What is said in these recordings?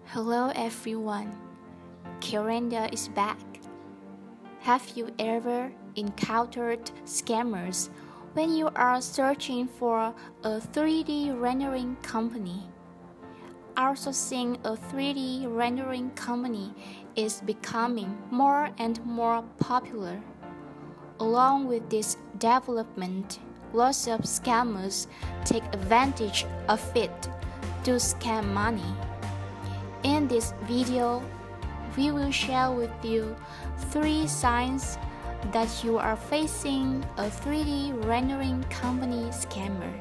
Hello everyone, 𝐒𝐿 is back. Have you ever encountered scammers when you are searching for a 3D rendering company? Outsourcing a 3D rendering company is becoming more and more popular. Along with this development, lots of scammers take advantage of it to scam money. In this video, we will share with you 3 signs that you are facing a 3D rendering company scammer.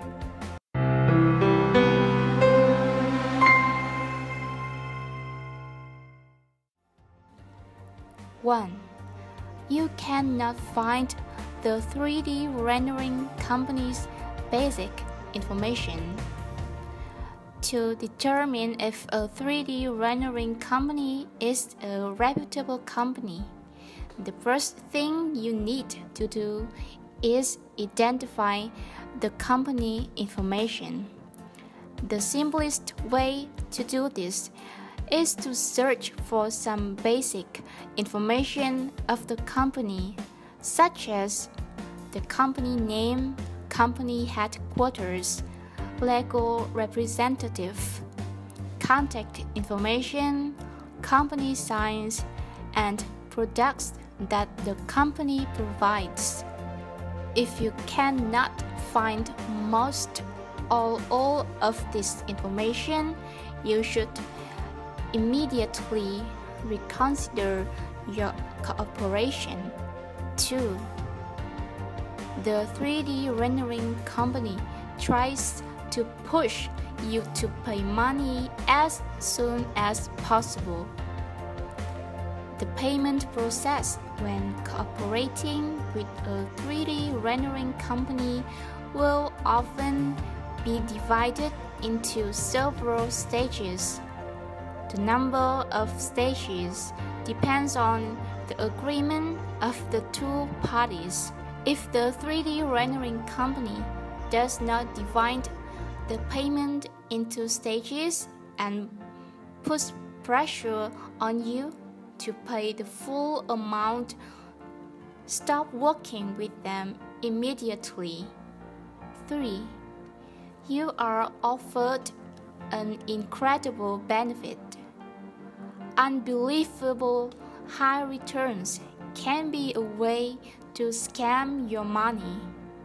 1. You cannot find the 3D rendering company's basic information. To determine if a 3D rendering company is a reputable company, the first thing you need to do is identify the company information. The simplest way to do this is to search for some basic information of the company, such as the company name, company headquarters, legal representative, contact information, company signs, and products that the company provides. If you cannot find most or all of this information, you should immediately reconsider your cooperation. 2. The 3D rendering company tries to push you to pay money as soon as possible. The payment process when cooperating with a 3D rendering company will often be divided into several stages. The number of stages depends on the agreement of the 2 parties. If the 3D rendering company does not divide the payment into stages and puts pressure on you to pay the full amount, stop working with them immediately. 3. You are offered an incredible benefit. Unbelievable high returns can be a way to scam your money.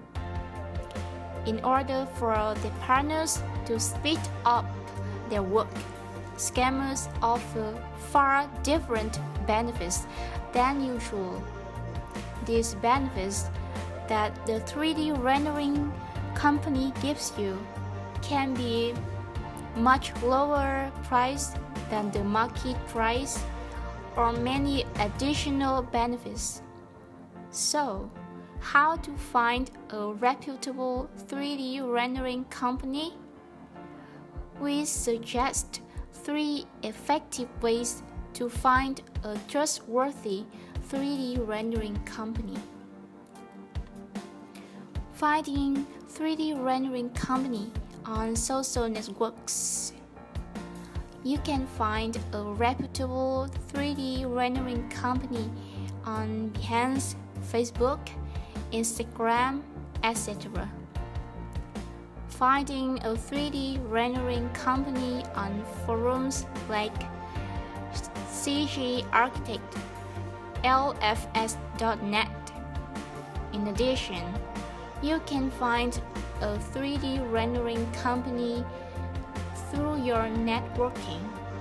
In order for the partners to speed up their work, scammers offer far different benefits than usual. These benefits that the 3D rendering company gives you can be much lower price than the market price or many additional benefits. So, how to find a reputable 3D rendering company? We suggest 3 effective ways to find a trustworthy 3D rendering company. Finding 3D rendering company on social networks. You can find a reputable 3D rendering company on Behance, Facebook, Instagram, etc. Finding a 3D rendering company on forums like 𝐒𝐢𝐟𝐞, LFS.net. In addition, you can find a 3D rendering company through your networking.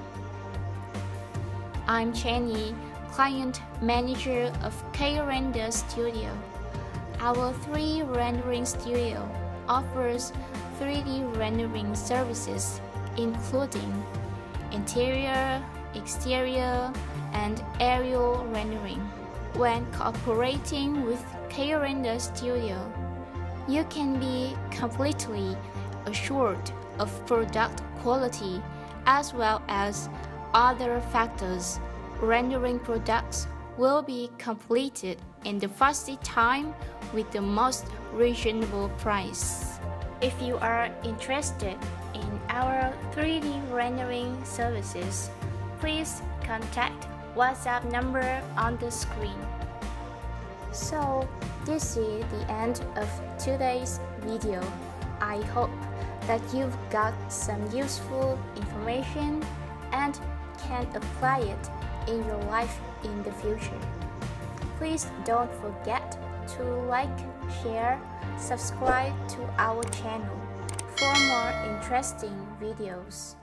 I'm Chenie, client manager of 𝐒𝐿 Studio. Our 3D rendering studio offers 3D rendering services including interior, exterior, and aerial rendering. When cooperating with 𝐒𝐿 Studio, you can be completely assured of product quality as well as other factors. Rendering products will be completed in the fastest time with the most reasonable price. If you are interested in our 3D rendering services, please contact WhatsApp number on the screen. So this is the end of today's video. I hope that you've got some useful information and can apply it in your life in the future. Please don't forget to like, share, subscribe to our channel for more interesting videos.